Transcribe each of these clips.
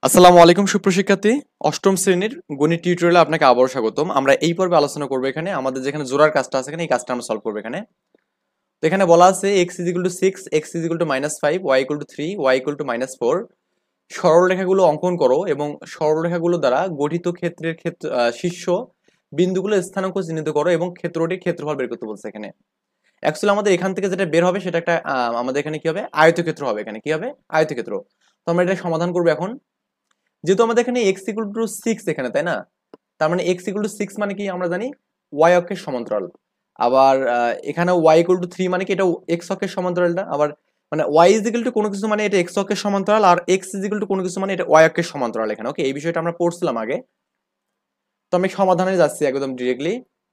আসসালামু আলাইকুম সুপ্রশিক্ষার্থী। অষ্টম শ্রেণীর গণিত টিউটোরিয়ালে আপনাকে আবারও স্বাগতম। আমরা এই পর্বে আলোচনা করবো এখানে আমাদের যেখানে জোড়ার কাজটা আছে এখানে এই কাজটা আমরা সলভ করবো এখানে। তো এখানে বলা আছে x is equal to 6, x is equal to -5, y equal to 3, y equal to -4। সরলরেখাগুলো অঙ্কন করো এবং সরলরেখাগুলো দ্বারা গঠিত ক্ষেত্রের শীর্ষ বিন্দুগুলো স্থানাঙ্ক চিহ্নিত করো এবং ক্ষেত্রটির ক্ষেত্রফল বের করতে বলছে এখানে। অ্যাকচুয়ালি আমাদের এখান থেকে যেটা বের হবে সেটা একটা আমাদের এখানে কি হবে, আয়তক্ষেত্র হবে। এখানে কি হবে, আয়তক্ষেত্র। তো আমরা এটা সমাধান করবো এখন। যেহেতু আমাদের এখানে এক্স ইকুয়াল টু 6 এখানে, তাই না? তার মানে এক্স ইকুয়াল টু 6 মানে কি আমরা জানি ওয়াই অক্ষের সমান্তরাল। আবার এখানে ওয়াই ইকুয়াল টু 3 মানে কি এটা এক্স অক্ষের সমান্তরালটা। আবার মানে ওয়াই ইজ ইকুয়াল টু কোনো কিছু মানে এটা এক্স অক্ষের সমান্তরাল, আর এক্স ইজ ইকুয়াল টু কোনো কিছু মানে এটা ওয়াই অক্ষের সমান্তরাল এখানে। ওকে, এই বিষয়টা আমরা পড়ছিলাম আগে। তো আমি সমাধানে যাচ্ছি একদম ডিরেক্টলি।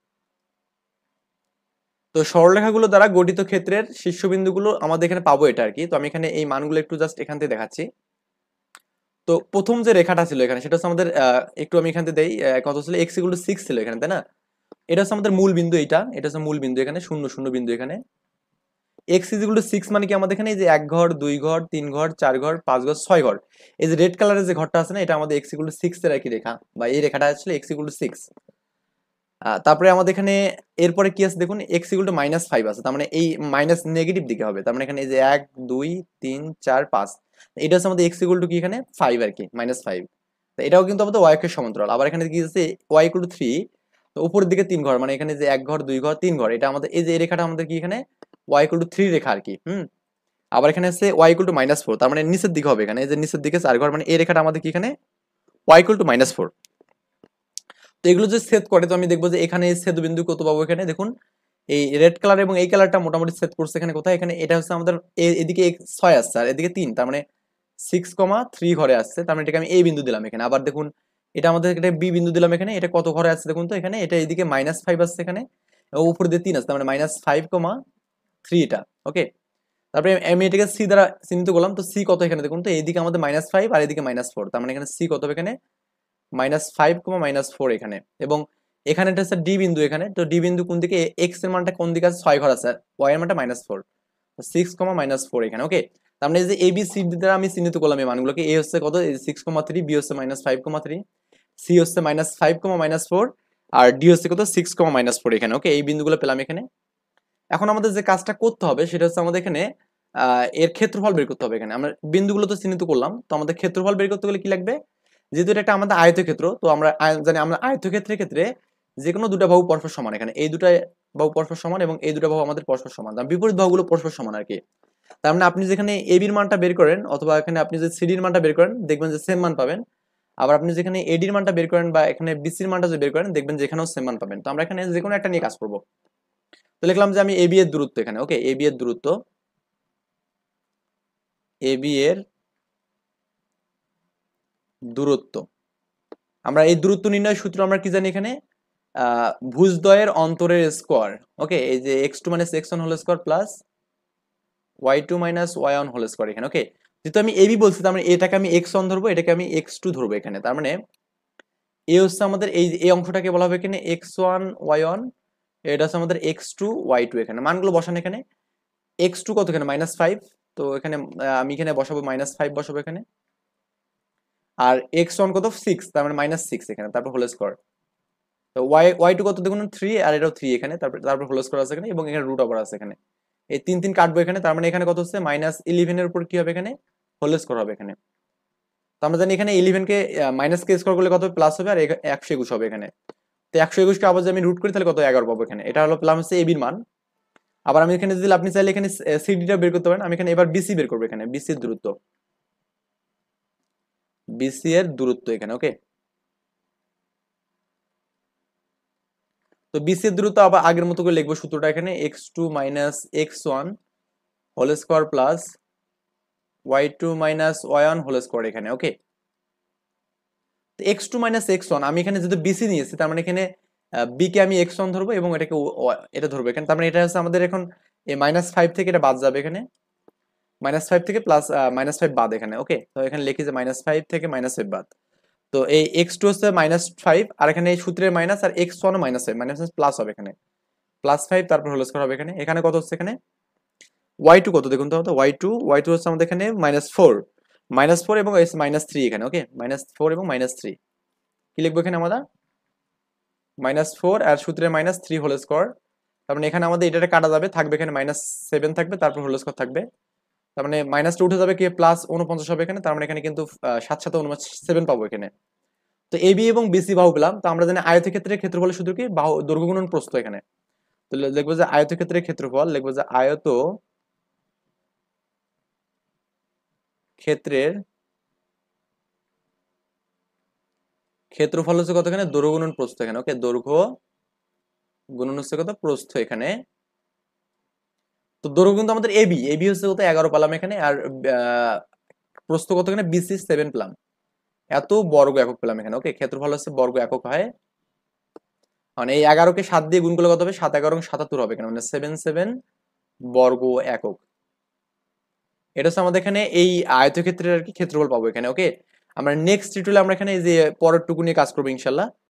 তো সরলরেখাগুলো দ্বারা গঠিত ক্ষেত্রের শীর্ষবিন্দুগুলো আমাদের এখানে পাবো এটা আর কি। তো আমি এখানে এই মানগুলো একটু জাস্ট এখান থেকে দেখাচ্ছি। তো প্রথম যে রেখাটা ছিল এখানে সেটা হচ্ছে আমাদের একটু আমি এখান থেকে দেই, কত ছিল, এক্স ইকুয়াল টু 6 ছিল এখানে, তাই না? এটা হচ্ছে আমাদের মূল বিন্দু, এটা হচ্ছে মূল বিন্দু এখানে, শূন্য শূন্য বিন্দু এখানে। এক্স ইজ ইকুয়াল টু 6 মানে কি আমাদের এখানে এই যে 1 ঘর 2 ঘর 3 ঘর 4 ঘর 5 ঘর 6 ঘর, এই যে রেড কালারের যে ঘরটা আছে না, এটা আমাদের এক্স ইকুয়াল টু 6 এর আর কি রেখা, বা এই রেখাটা আসলে এক্স ইকুয়াল টু 6। তারপরে আমাদের এখানে এরপরে কি আছে দেখুন, এক্স ইকুয়াল টু -5 আছে, তার মানে এই মাইনাস নেগেটিভ দিকে হবে। তার মানে এখানে এই যে 1 2 3 4 5, এটা হচ্ছে আমাদের এক্স ইকুয়াল টু কি এখানে 5 আর কি, -5। তো এটাও কিন্তু আমাদের ওয়াই অক্ষের সমান্তরাল। আবার এখানে কি আছে, ওয়াই ইকুয়াল টু 3, তো উপরের দিকে 3 ঘর, মানে এখানে যে 1 ঘর 2 ঘর 3 ঘর, এটা আমাদের এই যে এই রেখাটা আমাদের কি এখানে ওয়াই ইকুয়াল টু 3 রেখা আর কি। আবার এখানে আছে ওয়াই ইকুয়াল টু -4, তার মানে নিচের দিকে হবে এখানে, এই যে নিচের দিকে 4 ঘর, মানে এই রেখাটা আমাদের কি এখানে ওয়াই ইকুয়াল টু -4। তো এগুলো যে ছেদ করে, তো আমি দেখবো যে এখানে ছেদ বিন্দু কত পাবো এখানে দেখুন, এই রেড কালার এবং এই কালারটা মোটামুটি ছেদ করছে এখানে কোথায়, এখানে এটা হচ্ছে আমাদের এদিকে 6 আসছে আর এদিকে 3, তার মানে 6,3 ঘরে আসছে। তার মানে এটাকে আমি এই বিন্দু দিলাম এখানে। আবার দেখুন এটা আমাদের এটা বি বিন্দু দিলাম এখানে, এটা কত ঘরে আসছে দেখুন তো, এখানে এটা এদিকে -5 আসছে এখানে, উপর দিয়ে 3 আসছে, তার মানে -5,3 এটা। ওকে, তারপরে আমি এটাকে সি দ্বারা চিহ্নিত করলাম। তো সি কত এখানে দেখুন তো, এইদিকে আমাদের -5 আর এদিকে -4, তার মানে এখানে সি কত হবে এখানে -5,-4 এখানে। এবং এখানে এটা হচ্ছে ডি বিন্দু এখানে। তো ডি বিন্দু কোন দিকে, এক্স এর মানটা কোন দিকে আছে, 6 ঘর আছে, ওয়াই এর মানটা -4, 6,-4 এখানে। ওকে, তার মানে এই যে এ বি সি ডি দ্বারা আমি চিহ্নিত করলাম এই মানগুলোকে। এ হচ্ছে কত, 6,3, বি হচ্ছে -5,3, সি হচ্ছে -5,-4, আর ডি হচ্ছে কত, 6,-4 এখানে। ওকে, এই বিন্দুগুলো পেলাম এখানে। এখন আমাদের যে কাজটা করতে হবে সেটা হচ্ছে আমাদের এখানে এর ক্ষেত্রফল বের করতে হবে। এখানে আমরা বিন্দুগুলো তো চিহ্নিত করলাম, তো আমাদের ক্ষেত্রফল বের করতে গেলে কি লাগবে, যেহেতু এটা একটা আমাদের আয়তক্ষেত্র, তো আমরা জানি আমরা আয়তক্ষেত্রের ক্ষেত্রে যে কোনো দুটা বাহু পরস্পর সমান। এখানে এই দুটা বাহু পরস্পর সমান এবং এই দুটা বাহু আমাদের পরস্পর সমান, বিপরীত বাহুগুলো পরস্পর সমান আর কি। তার মানে আপনি যেখানে এবির মানটা বের করেন অথবা এখানে আপনি যদি সিডির মানটা বের করেন দেখবেন যে সেম মান পাবেন। আবার আপনি যেখানে এডির মানটা বের করেন বা এখানে বিসির মানটা যদি বের করেন দেখবেন যে এখানেও সেম মান পাবেন। তো আমরা এখানে যে কোনো একটা নিয়ে কাজ করব। তো লিখলাম যে আমি এবি এর দূরত্ব এখানে, ওকে, এবি এর দূরত্ব, এবি এর দূরত্ব, আমরা এই দূরত্ব নির্ণয় সূত্র আমরা কি জানি এখানে, ভুজদ্বয়ের অন্তরের স্কোয়ার। ওকে, এই যে x2 - x1 whole square plus y2 - y1 whole square এখানে। ওকে, যেহেতু আমি এবি বলছি তার মানে এটাকে আমি x1 ধরবো, এটাকে আমি x2 ধরবো এখানে। তার মানে এ হচ্ছে আমাদের এই অংশটাকে বলা হবে এখানে x1 y1, এটা হচ্ছে আমাদের x2 y2 এখানে। মানগুলো বসান এখানে, x2 কত এখানে -5, তো এখানে আমি এখানে বসাবো -5 বসাবো এখানে। আর x1 কত 6, তার মানে -6 এখানে, তারপর হোল স্কোয়ার। তো y2 কত দেখুন 3, আর এটাও 3 এখানে, তারপর হোল স্কোয়ার আছে এখানে এবং এখানে রুট ওভার আছে এখানে। এই 3 3 কাটবো এখানে, তার মানে এখানে কত হচ্ছে -11 এর উপর কি হবে এখানে, হোল স্কোয়ার হবে এখানে। তো আমরা জানি এখানে 11 কে মাইনাস কে স্কোয়ার করলে কত হবে, প্লাস হবে, আর 121 হবে এখানে। তো 121 কে আবার যদি আমি রুট করি তাহলে কত, 11 পাবো এখানে। এটা হলো প্লাস হচ্ছে এবির মান। আবার আমি এখানে যদি আপনি চাইলে এখানে সিডিটা বের করতে পারেন। আমি এখানে এবার বিসি বের করবো এখানে, বিসি এর দূরত্ব, বিসি এর দূরত্ব এখানে। ওকে, তো বিসি এর দূরত্ব আবার আগের মতো করে লিখবো সূত্রটা এখানে, x2 - x1 whole square plus y2 - y1 whole square এখানে। ওকে, তো x2 - x1 আমি এখানে যেহেতু বিসি নিয়েছি তার মানে এখানে বি কে আমি x1 ধরবো এবং এটাকে এটা ধরবো এখানে। তার মানে এটা হচ্ছে আমাদের এখন এই -5 থেকে এটা বাদ যাবে এখানে, -5 থেকে প্লাস -5 বাদ এখানে। ওকে, তো এখানে লিখি যে -5 থেকে -5 বাদ। তো এই x2 হচ্ছে -5, আর এখানে এই সূত্রের মাইনাস, আর x1 ও -5 মাইনাস প্লাস হবে এখানে, +5 তারপর হোল স্কয়ার হবে এখানে। এখানে কত হচ্ছে এখানে y2 কত দেখুন তো, y2 হচ্ছে আমাদের এখানে -4, -4 এবং -3 এখানে, ওকে, -4 এবং -3 কি লিখবো এখানে আমরা? -4 আর সূত্রে -3 হোল স্কয়ার। তার মানে এখানে আমাদের এটা কাটা যাবে, থাকবে এখানে -7 থাকবে, তারপর হোল স্কয়ার থাকবে। তার মানে মাইনাসটা উঠে যাবে, কি +49 হবে এখানে। তার মানে এখানে কিন্তু 7 7 7 পাবো এখানে। তো এবি এবং বিসি বাহু পেলাম। তো আমরা জানি আয়তক্ষেত্রের ক্ষেত্রফলের সূত্র কি, বাহু দৈর্ঘ্য গুণন প্রস্থ এখানে। তো লিখবো যে আয়তক্ষেত্রের ক্ষেত্রফল, লিখবো যে ক্ষেত্রের ক্ষেত্রফল হচ্ছে কত এখানে, দৈর্ঘ্য গুণন প্রস্থ এখানে, ওকে, দৈর্ঘ্য গুণন হচ্ছে কত, প্রস্থ এখানে। তো দৈর্ঘ্য কিন্তু আমাদের এবি এবি হচ্ছে কত, 11 পেলাম এখানে। আর আহ, প্রস্থ কত এখানে, বিসি 7 পেলাম। এত বর্গ একক পেলাম এখানে, ওকে। ক্ষেত্রফল হচ্ছে বর্গ একক হয়, মানে এই 11কে 7 দিয়ে গুণ করলে কত হবে, 7 11 77 হবে এখানে, মানে 7 বর্গ একক। এটা হচ্ছে আমাদের এখানে এই আয়তক্ষেত্রের আর কি ক্ষেত্রফল পাবো এখানে, ওকে। আমরা নেক্সট টিউটোরিয়ালে আমরা এখানে এই যে পরের টুকু নিয়ে কাজ করবো ইনশাল্লাহ।